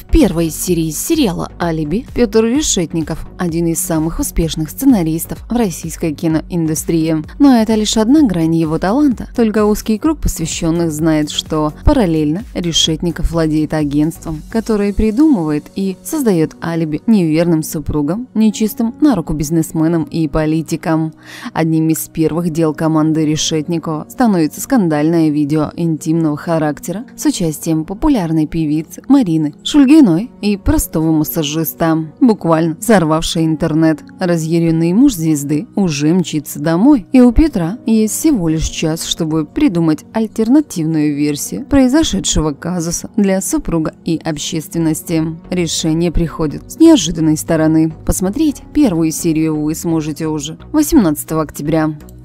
первой серии сериала «Алиби» Петр Решетников – один из самых успешных сценаристов в российской киноиндустрии. Но это лишь одна грань его таланта. Только узкий круг посвященных знает, что параллельно Решетников владеет агентством, которое придумывает и создает алиби неверным супругам, нечистым на руку бизнесменам и политикам. Одним из первых дел команды Решетникова становится скандальное видео интимного характера с участием популярной певицы Марины Шульгиной и простого массажиста, буквально взорвавший интернет. Разъяренный муж звезды уже мчится домой, и у Петра есть всего лишь час, чтобы придумать альтернативную версию произошедшего казуса для супруга и общественности. Решение приходит с неожиданной стороны. Посмотреть первую серию вы сможете уже 18 октября.